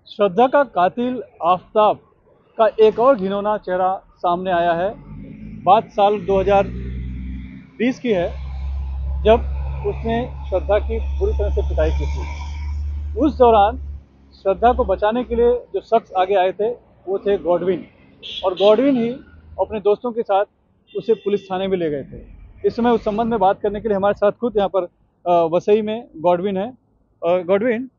श्रद्धा का कातिल आफताब का एक और घिनौना चेहरा सामने आया है। बात साल 2020 की है, जब उसने श्रद्धा की बुरी तरह से पिटाई की थी। उस दौरान श्रद्धा को बचाने के लिए जो शख्स आगे आए थे वो थे गॉडविन, और गॉडविन ही अपने दोस्तों के साथ उसे पुलिस थाने में ले गए थे। इस समय उस संबंध में बात करने के लिए हमारे साथ खुद यहाँ पर वसई में गॉडविन है। गॉडविन,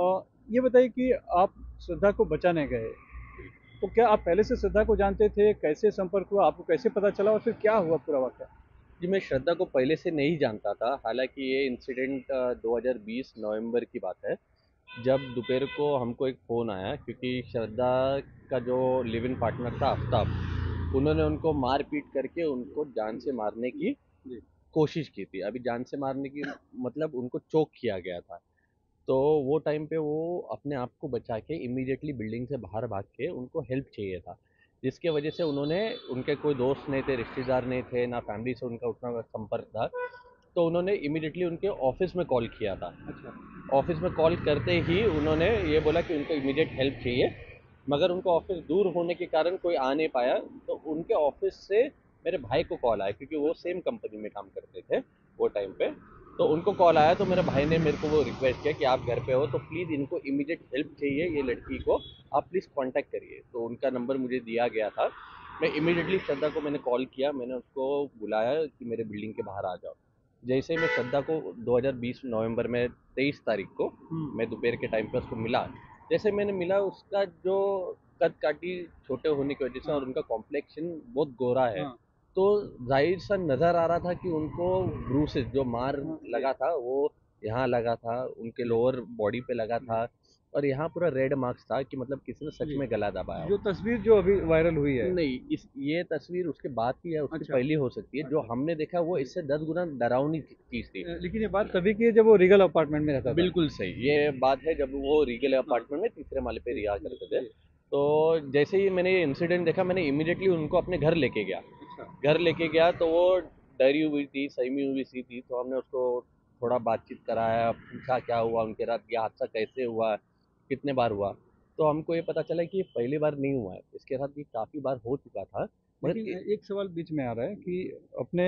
ये बताइए कि आप श्रद्धा को बचाने गए, तो क्या आप पहले से श्रद्धा को जानते थे? कैसे संपर्क हुआ, आपको कैसे पता चला और फिर क्या हुआ पूरा वाक़या? जी, मैं श्रद्धा को पहले से नहीं जानता था। हालाँकि ये इंसिडेंट 2020 नवंबर की बात है, जब दोपहर को हमको एक फ़ोन आया क्योंकि श्रद्धा का जो लिव इन पार्टनर था आफ्ताब, उन्होंने उनको मार-पीट करके उनको जान से मारने की जी। कोशिश की थी। अभी जान से मारने की मतलब उनको चोक किया गया था। तो वो टाइम पे वो अपने आप को बचा के इमीडिएटली बिल्डिंग से बाहर भाग के उनको हेल्प चाहिए था, जिसके वजह से उन्होंने उनके कोई दोस्त नहीं थे, रिश्तेदार नहीं थे, ना फैमिली से उनका उतना संपर्क था। तो उन्होंने इमीडिएटली उनके ऑफिस में कॉल किया था। अच्छा। ऑफिस में कॉल करते ही उन्होंने ये बोला कि उनको इमीडिएट हेल्प चाहिए, मगर उनका ऑफिस दूर होने के कारण कोई आ नहीं पाया। तो उनके ऑफिस से मेरे भाई को कॉल आया क्योंकि वो सेम कंपनी में काम करते थे वो टाइम पे। तो उनको कॉल आया तो मेरे भाई ने मेरे को वो रिक्वेस्ट किया कि आप घर पे हो तो प्लीज़ इनको इमीडिएट हेल्प चाहिए, ये लड़की को आप प्लीज़ कांटेक्ट करिए। तो उनका नंबर मुझे दिया गया था। मैं इमीडिएटली श्रद्धा को मैंने कॉल किया, मैंने उसको बुलाया कि मेरे बिल्डिंग के बाहर आ जाओ। जैसे ही मैं श्रद्धा को 2020 नवंबर में 23 तारीख को मैं दोपहर के टाइम पे उसको मिला। जैसे मैंने मिला, उसका जो कद काठी छोटे होने की वजह से और हाँ, उनका कॉम्प्लेक्शन बहुत गोरा है, हाँ, तो जाहिर सा नज़र आ रहा था कि उनको ब्रूसेस जो मार हाँ, लगा था वो यहाँ लगा था, उनके जी, लोअर बॉडी पे लगा जी, था। और यहाँ पूरा रेड मार्क्स था कि मतलब किसी ने सच जी। में गला दबाया हो। जो तस्वीर जो अभी वायरल हुई है। नहीं, इस ये तस्वीर उसके बाद की या उसकी अच्छा, पहली हो सकती है। जो अच्छा। हमने देखा वो जी। इससे 10 गुना डरावनी चीज़ थी। लेकिन ये बात तभी की है जब वो रीगल अपार्टमेंट में रहता था। बिल्कुल सही, ये बात है जब वो रीगल हाँ, अपार्टमेंट में तीसरे माले पे जी, रिहा जी, करते थे। जी। तो जैसे ही मैंने ये इंसिडेंट देखा, मैंने इमीडिएटली उनको अपने घर लेके गया। अच्छा। घर लेके गया तो वो डरी हुई थी, सहमी हुई सी थी। तो हमने उसको थोड़ा बातचीत कराया, पूछा क्या हुआ उनके रात, ये हादसा कैसे हुआ, कितने बार हुआ। तो हमको ये पता चला कि ये पहली बार नहीं हुआ है, इसके साथ ये काफ़ी बार हो चुका था। मगर लेकिन एक सवाल बीच में आ रहा है कि अपने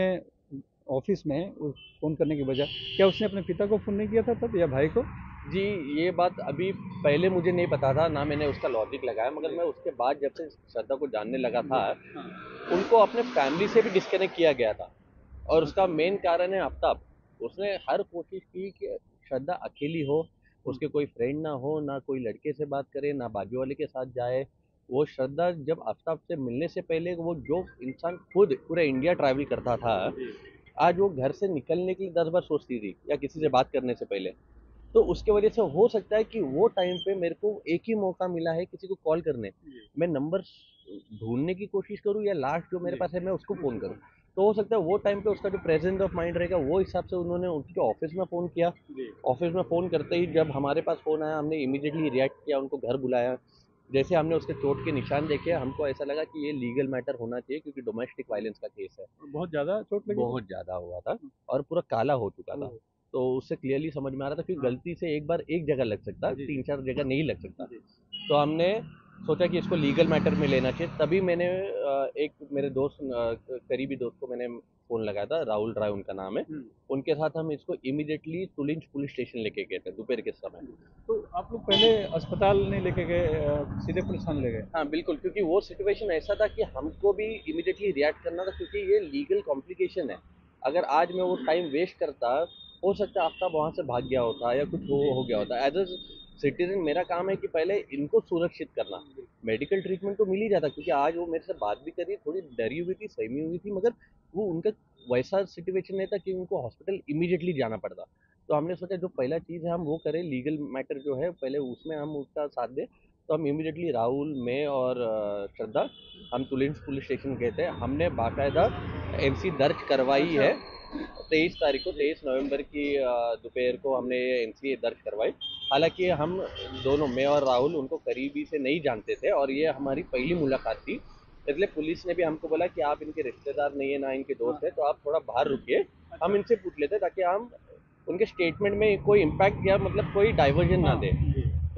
ऑफिस में फ़ोन करने की बजाय क्या उसने अपने पिता को फ़ोन नहीं किया था तब, या भाई को? जी, ये बात अभी पहले मुझे नहीं पता था, ना मैंने उसका लॉजिक लगाया, मगर जी, मैं उसके बाद जब से श्रद्धा को जानने लगा जी। था, हाँ, उनको अपने फैमिली से भी डिस्कनेक्ट किया गया था। और उसका अच्छा। मेन कारण है आफ्ताब। उसने हर कोशिश की कि श्रद्धा अकेली हो, हुँ, उसके कोई फ्रेंड ना हो, ना कोई लड़के से बात करे, ना बाजू वाले के साथ जाए। वो श्रद्धा जब आफ्ताब से मिलने से पहले वो जो इंसान खुद पूरे इंडिया ट्रैवल करता था, जी, आज वो घर से निकलने के लिए 10 बार सोचती थी या किसी से बात करने से पहले। तो उसके वजह से हो सकता है कि वो टाइम पे मेरे को एक ही मौका मिला है किसी को कॉल करने। जी, मैं नंबर ढूँढने की कोशिश करूँ या लास्ट जो मेरे जी। पास है मैं उसको फ़ोन उसको करूँ। फ़ोन। तो हो सकता है वो टाइम पे उसका जो प्रेज़ेंस ऑफ माइंड रहेगा वो हिसाब से उन्होंने उनके ऑफ़िस में फ़ोन किया। जी, ऑफ़िस में फ़ोन करते ही जब हमारे पास फ़ोन आया, हमने इमीडिएटली रिएक्ट किया, उनको घर बुलाया। जैसे हमने उसके चोट के निशान देखे, हमको ऐसा लगा कि ये लीगल मैटर होना चाहिए क्योंकि डोमेस्टिक वायलेंस का केस है। और बहुत ज़्यादा चोट लगी थी? बहुत ज़्यादा हुआ था हुँ, और पूरा काला हो चुका था। ओह! तो उससे क्लियरली समझ में आ रहा था कि हाँ, गलती से एक बार एक जगह लग सकता, जी, जी, 3-4 जगह नहीं लग सकता। जी, तो हमने सोचा कि इसको लीगल मैटर में लेना चाहिए। तभी मैंने एक मेरे दोस्त करीबी दोस्त को मैंने फ़ोन लगाया था, राहुल राय उनका नाम है। हुँ, उनके साथ हम इसको इमीडिएटली तुलिंज पुलिस स्टेशन लेके गए थे दोपहर के समय। जी। तो आप लोग पहले अस्पताल नहीं लेके गए, सीधे पुलिस थाने ले गए? हाँ, बिल्कुल, क्योंकि वो सिचुएशन ऐसा था कि हमको भी इमीडिएटली रिएक्ट करना था क्योंकि ये लीगल कॉम्प्लिकेशन है। अगर आज मैं वो टाइम वेस्ट करता, हो सकता है आफ्ताब वहाँ से भाग गया होता या कुछ जी, हो गया जी, होता। एज़ अ सिटीज़न मेरा काम है कि पहले इनको सुरक्षित करना। जी, मेडिकल ट्रीटमेंट तो मिल ही जाता क्योंकि आज वो मेरे से बात भी कर रही है, थोड़ी डरी हुई थी, सहमी हुई थी, मगर वो उनका वैसा सिचुएशन नहीं था कि उनको हॉस्पिटल इमीडिएटली जाना पड़ता। तो हमने सोचा जो पहला चीज़ है हम वो करें, लीगल मैटर जो है पहले उसमें हम उसका साथ दें। तो हम इमीडिएटली राहुल, मैं और श्रद्धा हम तुलिंस पुलिस स्टेशन गए थे। हमने बाकायदा एमसी दर्ज करवाई अच्छा, है। 23 तारीख को, जी, 23 नवंबर की दोपहर को हमने ये एमसी दर्ज करवाई। हालांकि हम दोनों, मैं और राहुल, उनको करीबी से नहीं जानते थे और ये हमारी पहली मुलाकात थी। इसलिए पुलिस ने भी हमको बोला कि आप इनके रिश्तेदार नहीं है ना इनके हाँ, दोस्त है, तो आप थोड़ा बाहर रुकिए, हम अच्छा, इनसे पूछ लेते ताकि हम उनके स्टेटमेंट में कोई इम्पैक्ट या मतलब कोई डाइवर्जन ना हाँ, दे। जी,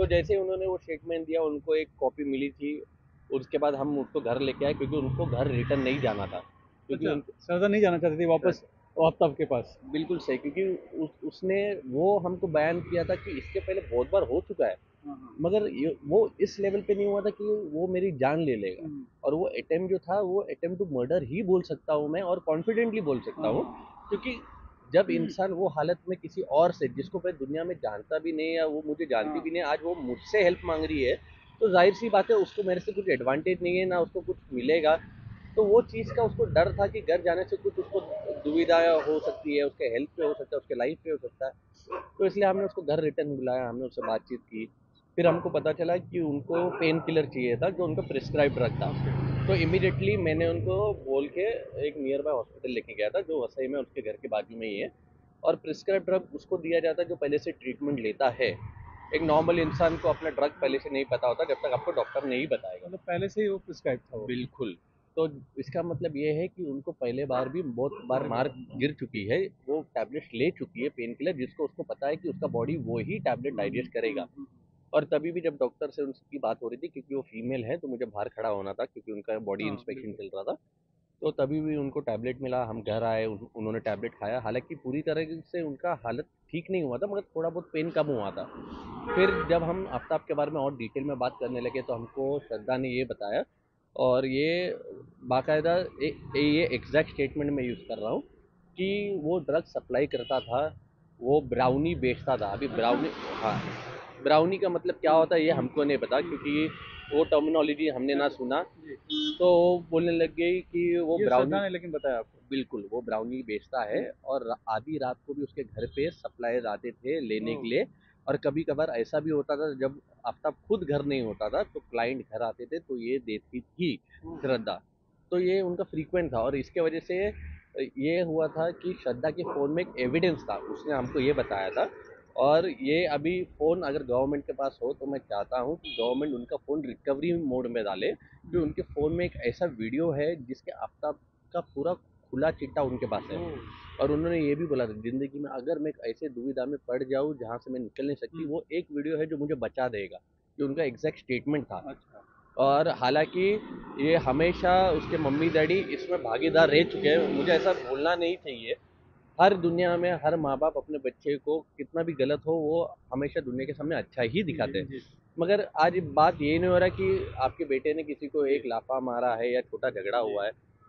तो जैसे ही उन्होंने वो स्टेटमेंट दिया, उनको एक कॉपी मिली थी। उसके बाद हम उसको घर लेके आए, क्योंकि उनको घर रिटर्न नहीं जाना था, क्योंकि अच्छा, सरदा नहीं जाना चाहती थी वापस आफ्ताब के पास। बिल्कुल सही, क्योंकि उसने वो हमको बयान किया था कि इसके पहले बहुत बार हो चुका है, हाँ, हाँ। मगर वो इस लेवल पे नहीं हुआ था कि वो मेरी जान ले लेगा। और वो अटेम्प्ट जो था, वो अटेम्प्ट टू मर्डर ही बोल सकता हूँ मैं, और कॉन्फिडेंटली बोल सकता हूँ। हाँ। क्योंकि जब इंसान वो हालत में किसी और से, जिसको मैं दुनिया में जानता भी नहीं या वो मुझे जानती हाँ। भी नहीं, आज वो मुझसे हेल्प मांग रही है, तो जाहिर सी बात है उसको मेरे से कुछ एडवांटेज नहीं है, ना उसको कुछ मिलेगा। तो वो चीज़ का उसको डर था कि घर जाने से कुछ उसको दुविधा हो सकती है, उसके हेल्थ पे हो सकता है, उसके लाइफ पे हो सकता है। तो इसलिए हमने उसको घर रिटर्न बुलाया, हमने उससे बातचीत की। फिर हमको पता चला कि उनको पेन किलर चाहिए था, जो उनका प्रिस्क्राइब ड्रग था। तो इमीडिएटली मैंने उनको बोल के एक नियर बाय हॉस्पिटल लेके गया था, जो वसई में उसके घर के बाजू में ही है। और प्रिस्क्राइब ड्रग उसको दिया जाता है जो पहले से ट्रीटमेंट लेता है। एक नॉर्मल इंसान को अपना ड्रग पहले से नहीं पता होता, जब तक आपको डॉक्टर नहीं बताएगा। मतलब पहले से ही वो प्रिस्क्राइब था वो। बिल्कुल। तो इसका मतलब ये है कि उनको पहले बार भी बहुत बार मार गिर चुकी है, वो टैबलेट्स ले चुकी है पेन किलर, जिसको उसको पता है कि उसका बॉडी वो ही टैबलेट डाइजेस्ट करेगा। और तभी भी जब डॉक्टर से उनकी बात हो रही थी, क्योंकि वो फीमेल है तो मुझे बाहर खड़ा होना था, क्योंकि उनका बॉडी हाँ, इंस्पेक्शन बिल्कुल। चल रहा था। तो तभी भी उनको टैबलेट मिला, हम घर आए, उन्होंने टैबलेट खाया। हालांकि पूरी तरह से उनका हालत ठीक नहीं हुआ था, मगर थोड़ा बहुत पेन कम हुआ था। फिर जब हम आफ्ताब के बारे में और डिटेल में बात करने लगे, तो हमको श्रद्धा ने ये बताया, और ये बाकायदा ये एग्जैक्ट स्टेटमेंट में यूज़ कर रहा हूँ, कि वो ड्रग सप्लाई करता था, वो ब्राउनी बेचता था। अभी ब्राउनी, हाँ, ब्राउनी का मतलब क्या होता है ये हमको नहीं पता, क्योंकि वो टर्मिनोलॉजी हमने ना सुना। तो वो बोलने लग गई कि वो ये ब्राउनी, श्रद्धा ने लेकिन बताया आपको? बिल्कुल वो ब्राउनी बेचता है, और आधी रात को भी उसके घर पे सप्लायर आते थे लेने के लिए। और कभी कभार ऐसा भी होता था, जब आफ्ताब खुद घर नहीं होता था तो क्लाइंट घर आते थे, तो ये देती थी श्रद्धा। तो ये उनका फ्रीक्वेंट था, और इसके वजह से ये हुआ था कि श्रद्धा के फ़ोन में एक एविडेंस था, उसने हमको ये बताया था। और ये अभी फ़ोन अगर गवर्नमेंट के पास हो, तो मैं चाहता हूँ कि गवर्नमेंट उनका फ़ोन रिकवरी मोड में डाले, कि उनके फ़ोन में एक ऐसा वीडियो है जिसके आफ्ताब का पूरा खुला चिट्ठा उनके पास है। और उन्होंने ये भी बोला था, ज़िंदगी में अगर मैं एक ऐसे दुविधा में पड़ जाऊँ जहाँ से मैं निकल नहीं सकती, वो एक वीडियो है जो मुझे बचा देगा। ये उनका एग्जैक्ट स्टेटमेंट था। अच्छा। और हालांकि ये हमेशा उसके मम्मी डैडी इसमें भागीदार रह चुके हैं, मुझे ऐसा भूलना नहीं चाहिए। हर दुनिया में हर माँ बाप अपने बच्चे को कितना भी गलत हो, वो हमेशा दुनिया के सामने अच्छा ही दिखाते हैं। जी। मगर आज बात ये नहीं हो रहा कि आपके बेटे ने किसी को एक लाफा मारा है या छोटा झगड़ा हुआ है।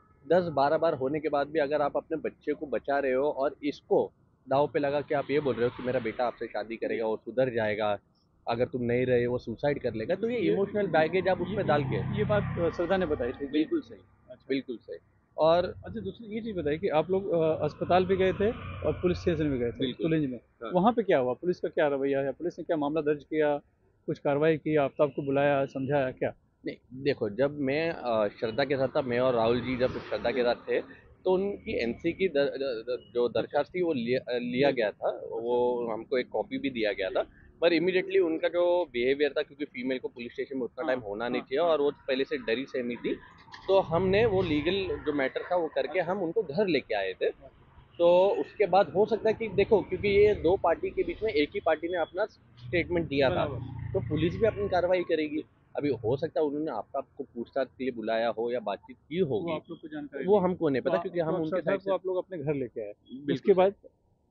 10-12 बार होने के बाद भी अगर आप अपने बच्चे को बचा रहे हो, और इसको दांव पे लगा के आप ये बोल रहे हो कि मेरा बेटा आपसे शादी करेगा, वो सुधर जाएगा, अगर तुम नहीं रहे वो सुसाइड कर लेगा, तो ये इमोशनल बैगेज आप उसमें डाल के। ये बात श्रद्धा ने बताई थी कि। बिल्कुल सही, अच्छा। बिल्कुल सही। और अच्छा, दूसरी ये चीज़ बताइए कि आप लोग अस्पताल भी गए थे और पुलिस स्टेशन भी गए थे बिल्कुल, पुलिस में। हाँ। वहाँ पे क्या हुआ? पुलिस का क्या रवैया है? पुलिस ने क्या मामला दर्ज किया? कुछ कार्रवाई की? आफ्ताब को बुलाया, समझाया क्या? नहीं, देखो, जब मैं श्रद्धा के साथ था, मैं और राहुल जी जब श्रद्धा के साथ थे, तो उनकी एनसी की जो दरखास्त थी वो लिया गया था, वो हमको एक कॉपी भी दिया गया था। पर इमीडिएटली उनका जो बिहेवियर था, क्योंकि फीमेल को पुलिस स्टेशन में उतना टाइम होना नहीं चाहिए, और वो पहले से डरी सहमी थी, तो हमने वो लीगल जो मैटर था वो करके हम उनको घर लेके आए थे। तो उसके बाद हो सकता है कि देखो, क्योंकि ये दो पार्टी के बीच में एक ही पार्टी ने अपना स्टेटमेंट दिया था, बराबर। तो पुलिस भी अपनी कार्रवाई करेगी। अभी हो सकता है उन्होंने आपको पूछताछ के लिए बुलाया हो या बातचीत की वो होगी, आप लोग को जानकारी वो नहीं है। हमको नहीं पता, क्योंकि हम तो उनके श्रद्धा साइड को से। आप लोग अपने घर लेके आए। बिल्कुल उसके सही। बाद?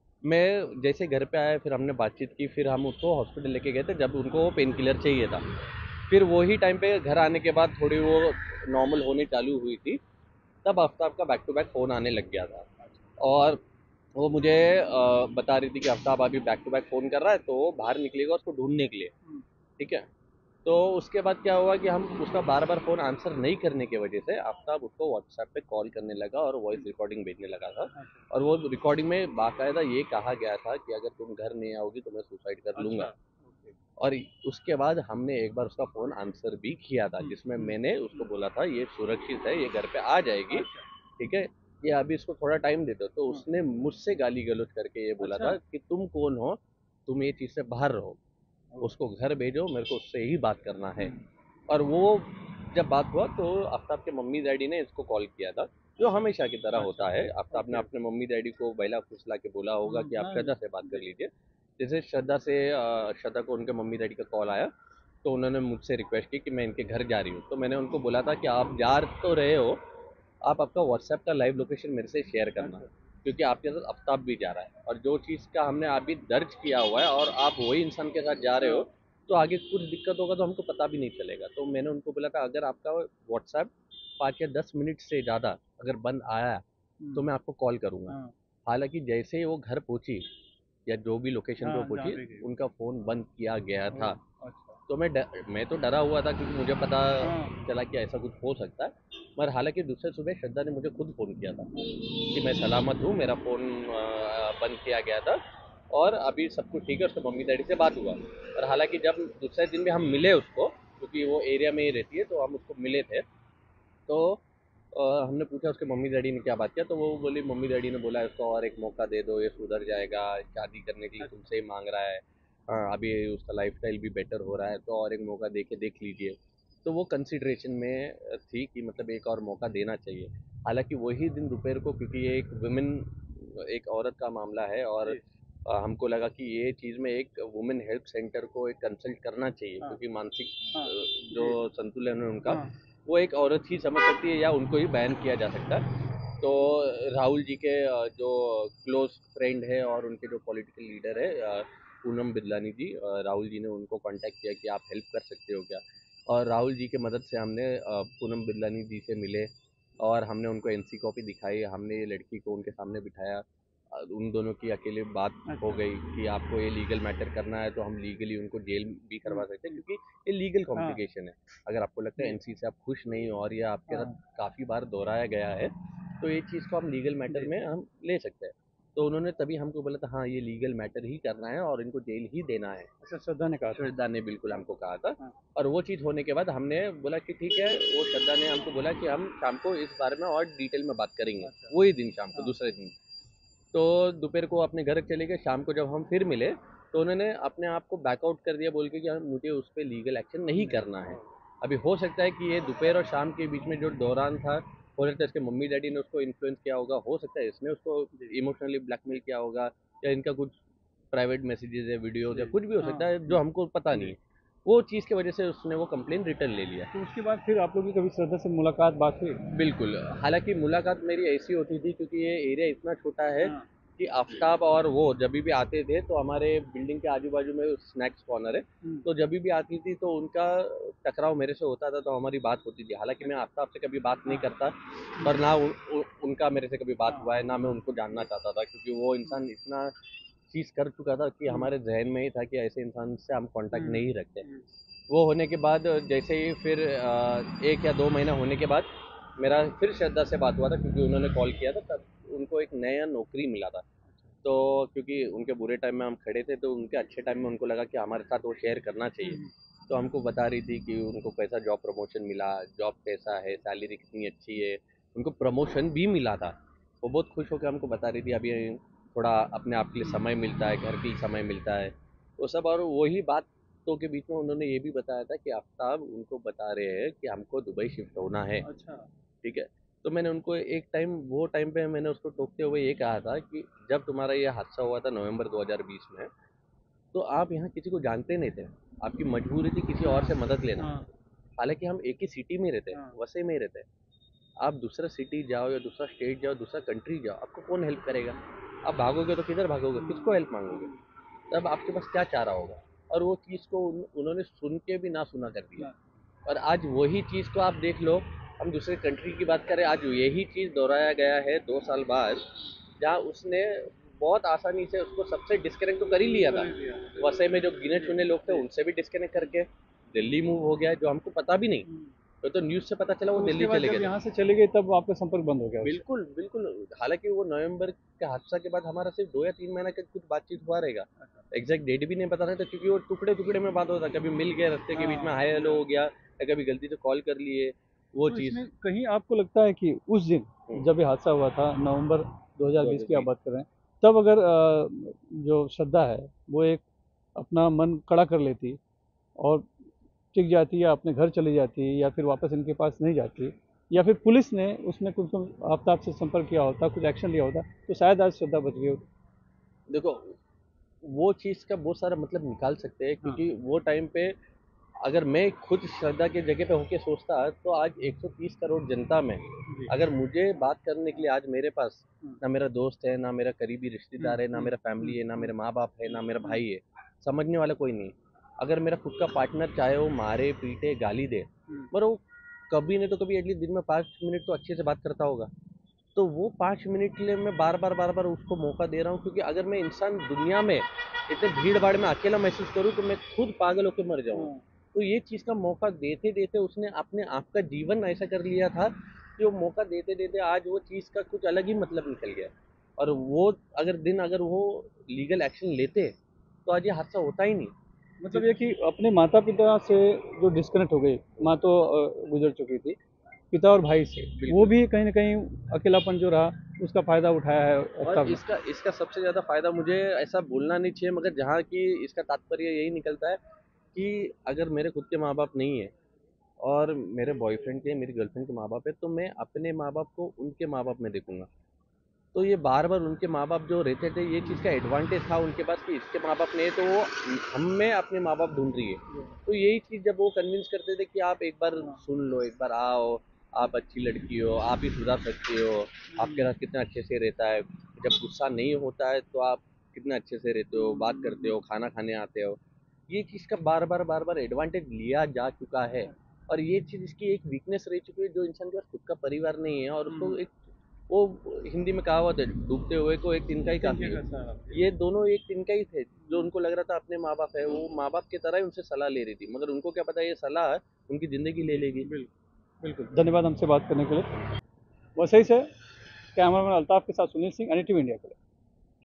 मैं जैसे घर पे आया, फिर हमने बातचीत की, फिर हम उसको हॉस्पिटल लेके गए थे, जब उनको पेन किलर चाहिए था। फिर वही टाइम पे घर आने के बाद थोड़ी वो नॉर्मल होने चालू हुई थी, तब आफ्ताब का बैक टू बैक फ़ोन आने लग गया था। और वो मुझे बता रही थी कि आफ्ताब अभी बैक टू बैक फ़ोन कर रहा है, तो वो बाहर निकलेगा उसको ढूंढने के लिए। ठीक है। तो उसके बाद क्या हुआ कि हम उसका बार बार फ़ोन आंसर नहीं करने की वजह से आफ्ताब उसको व्हाट्सएप पे कॉल करने लगा और वॉइस रिकॉर्डिंग भेजने लगा था। और वो रिकॉर्डिंग में बाकायदा ये कहा गया था कि अगर तुम घर नहीं आओगी तो मैं सुसाइड कर लूँगा। और उसके बाद हमने एक बार उसका फ़ोन आंसर भी किया था, जिसमें मैंने उसको बोला था ये सुरक्षित है, ये घर पे आ जाएगी, ठीक है, ये अभी इसको थोड़ा टाइम दे दो। तो उसने मुझसे गाली गलौज करके ये बोला था कि तुम कौन हो, तुम ये चीज़ से बाहर रहो, उसको घर भेजो, मेरे को उससे ही बात करना है। और वो जब बात हुआ, तो आफ्ताब के मम्मी डैडी ने इसको कॉल किया था, जो हमेशा की तरह होता है। आफ्ताब ने अपने मम्मी डैडी को बैला फुसला के बोला होगा कि आप श्रद्धा से बात कर लीजिए। जैसे श्रद्धा को उनके मम्मी डैडी का कॉल आया, तो उन्होंने मुझसे रिक्वेस्ट की कि मैं इनके घर जा रही हूँ। तो मैंने उनको बोला था कि आप जा तो रहे हो, आप आपका व्हाट्सएप का लाइव लोकेशन मेरे से शेयर करना, क्योंकि आपके साथ आफ्ताब भी जा रहा है और जो चीज़ का हमने अभी दर्ज किया हुआ है और आप वही इंसान के साथ जा रहे हो, तो आगे कुछ दिक्कत होगा तो हमको पता भी नहीं चलेगा। तो मैंने उनको बोला था अगर आपका व्हाट्सएप 5 या 10 मिनट से ज़्यादा अगर बंद आया तो मैं आपको कॉल करूँगा। हालांकि जैसे ही वो घर पहुंची या जो भी लोकेशन पे वो पहुंची, उनका फ़ोन बंद किया गया था। तो मैं तो डरा हुआ था क्योंकि मुझे पता चला कि ऐसा कुछ हो सकता है। मगर हालांकि दूसरे सुबह श्रद्धा ने मुझे खुद फ़ोन किया था कि मैं सलामत हूँ, मेरा फ़ोन बंद किया गया था और अभी सब कुछ ठीक है। उसके मम्मी डैडी से बात हुआ और हालांकि जब दूसरे दिन भी हम मिले उसको, क्योंकि वो एरिया में ही रहती है, तो हम उसको मिले थे। तो हमने पूछा उसके मम्मी डैडी ने क्या बात किया, तो वो बोली मम्मी डैडी ने बोला इसको और एक मौका दे दो, ये सुधर जाएगा, शादी करने के लिए तुमसे ही मांग रहा है। हाँ, अभी उसका लाइफस्टाइल भी बेटर हो रहा है, तो और एक मौका दे के देख लीजिए। तो वो कंसिडरेशन में थी कि मतलब एक और मौका देना चाहिए। हालांकि वही दिन दोपहर को, क्योंकि ये एक वुमेन, एक औरत का मामला है और हमको लगा कि ये चीज़ में एक वुमेन हेल्प सेंटर को एक कंसल्ट करना चाहिए, क्योंकि मानसिक जो संतुलन है उनका, वो एक औरत ही समझ सकती है या उनको ही बयान किया जा सकता है। तो राहुल जी के जो क्लोज फ्रेंड है और उनके जो पॉलिटिकल लीडर है पूनम बिदलानी जी, राहुल जी ने उनको कांटेक्ट किया कि आप हेल्प कर सकते हो क्या। और राहुल जी के मदद से हमने पूनम बिदलानी जी से मिले और हमने उनको एनसी कॉपी दिखाई, हमने ये लड़की को उनके सामने बिठाया, उन दोनों की अकेले बात हो गई कि आपको ये लीगल मैटर करना है तो हम लीगली उनको जेल भी करवा सकते हैं, क्योंकि ये लीगल कॉम्प्लिकेशन है। अगर आपको लगता है एनसी से आप खुश नहीं हो और ये आपके साथ काफ़ी बार दोहराया गया है, तो ये चीज़ को हम लीगल मैटर में हम ले सकते हैं। तो उन्होंने तभी हमको बोला था हाँ ये लीगल मैटर ही करना है और इनको जेल ही देना है। अच्छा, श्रद्धा ने कहा था। श्रद्धा ने बिल्कुल हमको कहा था। और वो चीज़ होने के बाद हमने बोला कि ठीक है, वो श्रद्धा ने हमको बोला कि हम शाम को इस बारे में और डिटेल में बात करेंगे। वही दिन शाम को, दूसरे दिन। तो दोपहर को अपने घर चले गए। शाम को जब हम फिर मिले तो उन्होंने अपने आप को बैकआउट कर दिया, बोल के कि मुझे उस पर लीगल एक्शन नहीं करना है। अभी हो सकता है कि ये दोपहर और शाम के बीच में जो दौरान था, हो सकता है इसके मम्मी डैडी ने उसको इन्फ्लुएंस किया होगा, हो सकता है इसने उसको इमोशनली ब्लैकमेल किया होगा, या इनका कुछ प्राइवेट मैसेजेस है, वीडियोज है, कुछ भी हो सकता है जो हमको पता नहीं है। वो चीज़ की वजह से उसने वो कंप्लेन रिटर्न ले लिया। तो उसके बाद फिर आप लोगों की कभी श्रद्धा से मुलाकात बात हुई? बिल्कुल, हालाँकि मुलाकात मेरी ऐसी होती थी क्योंकि ये एरिया इतना छोटा है कि आफ्ताब और वो जब भी आते थे तो हमारे बिल्डिंग के आजू-बाजू में स्नैक्स कॉर्नर है, तो जब भी आती थी तो उनका टकराव मेरे से होता था, तो हमारी बात होती थी। हालाँकि मैं आफ्ताब से कभी बात नहीं करता और ना उनका मेरे से कभी बात हुआ है, ना मैं उनको जानना चाहता था, क्योंकि वो इंसान इतना चीज़ कर चुका था कि हमारे ज़हन में ही था कि ऐसे इंसान से हम कॉन्टैक्ट नहीं रखते। वो होने के बाद जैसे ही फिर 1 या 2 महीना होने के बाद मेरा फिर श्रद्धा से बात हुआ था, क्योंकि उन्होंने कॉल किया था, तब उनको एक नया नौकरी मिला था। तो क्योंकि उनके बुरे टाइम में हम खड़े थे, तो उनके अच्छे टाइम में उनको लगा कि हमारे साथ वो शेयर करना चाहिए। तो हमको बता रही थी कि उनको कैसा जॉब प्रमोशन मिला, जॉब कैसा है, सैलरी कितनी अच्छी है, उनको प्रमोशन भी मिला था। वो बहुत खुश होकर हमको बता रही थी अभी थोड़ा अपने आप के लिए समय मिलता है, घर के लिए समय मिलता है, वो सब। और वही बातों के बीच में उन्होंने ये भी बताया था कि आफ्ताब उनको बता रहे हैं कि हमको दुबई शिफ्ट होना है। अच्छा। ठीक है। तो मैंने उनको एक टाइम, वो टाइम पे मैंने उसको टोकते हुए ये कहा था कि जब तुम्हारा ये हादसा हुआ था नवंबर 2020 में, तो आप यहाँ किसी को जानते नहीं थे, आपकी मजबूरी थी किसी और से मदद लेना। हालांकि हम एक ही सिटी में रहते हैं, वसई में रहते हैं। आप दूसरा सिटी जाओ या दूसरा स्टेट जाओ, दूसरा कंट्री जाओ, आपको कौन हेल्प करेगा? आप भागोगे तो किधर भागोगे, किसको हेल्प मांगोगे? तब आपके पास क्या चारा होगा? और वो चीज़ को उन्होंने सुन के भी ना सुना कर दिया। और आज वही चीज़ को आप देख लो, हम दूसरे कंट्री की बात करें, आज यही चीज़ दोहराया गया है 2 साल बाद, जहाँ उसने बहुत आसानी से उसको सबसे डिस्कनेक्ट तो कर ही लिया था। वसई में जो गिने चुने लोग थे उनसे भी डिस्कनेक्ट करके दिल्ली मूव हो गया, जो हमको पता भी नहीं। तो न्यूज़ से पता चला वो दिल्ली चले गए। यहाँ से चले गए तब आपका संपर्क बंद हो गया? बिल्कुल बिल्कुल। हालांकि वो नवंबर के हादसा के बाद हमारा सिर्फ 2 या 3 महीना का कुछ बातचीत हुआ रहेगा। एग्जैक्ट डेट भी नहीं पता था, क्योंकि वो टुकड़े टुकड़े में बात होता, कभी मिल गया रास्ते के बीच में, हाय हेलो हो गया, या कभी गलती से कॉल कर लिए, वो तो चीज़। इसमें कहीं आपको लगता है कि उस दिन जब ये हादसा हुआ था, नवंबर 2020 की आप बात कर रहे हैं, तब अगर जो श्रद्धा है वो एक अपना मन कड़ा कर लेती और टिक जाती, या अपने घर चली जाती, या फिर वापस इनके पास नहीं जाती, या फिर पुलिस ने उसमें कुछ आफ्ताब से संपर्क किया होता, कुछ एक्शन लिया होता, तो शायद आज श्रद्धा बच गई होती। देखो, वो चीज़ का बहुत सारा मतलब निकाल सकते हैं, क्योंकि वो टाइम पे अगर मैं खुद श्रद्धा की जगह पे होके सोचता तो आज 130 करोड़ जनता में जी। अगर मुझे बात करने के लिए आज मेरे पास हम्म, ना मेरा दोस्त है, ना मेरा करीबी रिश्तेदार है, ना मेरा फैमिली है, ना मेरे माँ बाप है, ना मेरा भाई है, समझने वाला कोई नहीं। अगर मेरा खुद का पार्टनर चाहे वो मारे पीटे गाली दे, हम्म, पर वो कभी नहीं तो कभी एटलीस्ट दिन में 5 मिनट तो अच्छे से बात करता होगा। तो वो 5 मिनट के लिए मैं बार बार उसको मौका दे रहा हूँ, क्योंकि अगर मैं इंसान दुनिया में इतने भीड़ भाड़ में अकेला महसूस करूँ तो मैं खुद पागल होकर मर जाऊँ। हाँ, तो ये चीज़ का मौका देते देते उसने अपने आप का जीवन ऐसा कर लिया था कि वो मौका देते देते आज वो चीज़ का कुछ अलग ही मतलब निकल गया। और वो अगर वो लीगल एक्शन लेते तो आज ये हादसा होता ही नहीं। मतलब ये कि अपने माता पिता से जो डिस्कनेक्ट हो गई, माँ तो गुजर चुकी थी, पिता और भाई से, वो बिल्कुल। भी कहीं ना कहीं अकेलापन जो रहा उसका फायदा उठाया है और आफ्ताब ने। इसका इसका सबसे ज़्यादा फ़ायदा मुझे ऐसा बोलना नहीं चाहिए, मगर जहाँ की इसका तात्पर्य यही निकलता है कि अगर मेरे खुद के माँ बाप नहीं है और मेरे बॉयफ्रेंड के मेरी गर्लफ्रेंड के माँ बाप है, तो मैं अपने माँ बाप को उनके माँ बाप में देखूंगा। तो ये बार बार उनके माँ बाप जो रहते थे, ये चीज़ का एडवांटेज था उनके पास कि इसके माँ बाप नहीं है, तो वो हम में अपने माँ बाप ढूंढ रही है। तो यही चीज़ जब वो कन्विंस करते थे कि आप एक बार सुन लो, एक बार आओ, आप अच्छी लड़की हो, आप ही सुधार सकती हो, आपके साथ कितना अच्छे से रहता है, जब गुस्सा नहीं होता है तो आप कितना अच्छे से रहते हो, बात करते हो, खाना खाने आते हो। ये चीज़ का बार बार एडवांटेज लिया जा चुका है। और ये चीज़ इसकी एक वीकनेस रह चुकी है, जो इंसान के पास खुद का परिवार नहीं है और उसको एक वो हिंदी में कहावत है, डूबते हुए को एक तिनका ही काफी है। ये दोनों एक तिनका ही थे, जो उनको लग रहा था अपने माँ बाप है, वो माँ बाप की तरह ही उनसे सलाह ले रही थी, मगर उनको क्या पता ये सलाह उनकी जिंदगी ले लेगी। बिल्कुल बिल्कुल, धन्यवाद हमसे बात करने के लिए। वैसे ही से कैमरामैन अल्ताफ के साथ सुनील सिंह, एनडीटीवी इंडिया के लिए।